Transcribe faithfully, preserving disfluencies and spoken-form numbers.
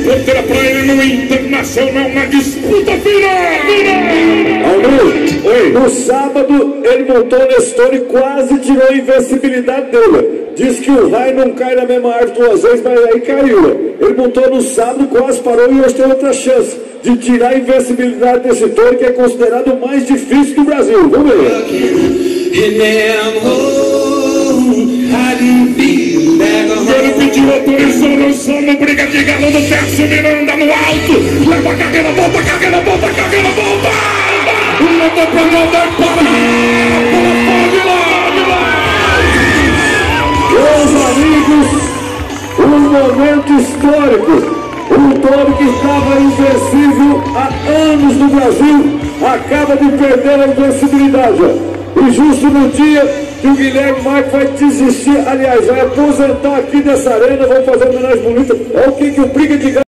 Outra pra ele no Internacional na disputa final. Almir, oi. No sábado ele montou o Nestor e quase tirou a invencibilidade dele. Diz que o raio não cai na mesma árvore duas vezes, mas aí caiu. Ele montou no sábado, quase parou e hoje tem outra chance de tirar a invencibilidade desse touro, que é considerado o mais difícil do Brasil. Vamos ver. Ele pediu autorização, só no briga de galo do Tércio Miranda no alto. Leva a carreira, volta, carreira, volta, carreira, volta. Leva pra mandar para. Meus amigos, um momento histórico. Um touro que estava invencível há anos no Brasil acaba de perder a invencibilidade. E justo no dia que o Guilherme Marques vai desistir, aliás, vai aposentar aqui dessa arena, vamos fazer uma homenagem bonita. Olha o que, que o Briga de Galo